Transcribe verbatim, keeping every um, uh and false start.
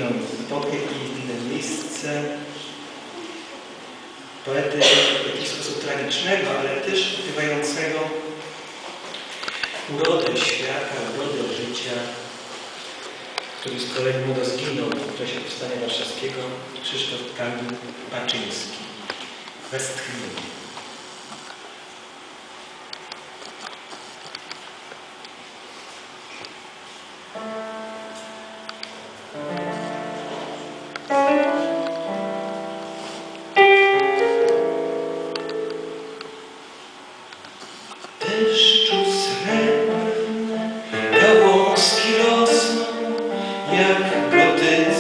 zginął w epokę i w inne miejsce. Poety w jakiś sposób tragicznego, ale też opiewającego urodę świata, urodę życia, który z kolei młodo zginął w czasie Powstania Warszawskiego, Krzysztof Kamil Baczyński. Westchnienie. Deszczu srebrne gałązki rosną jak gotycy.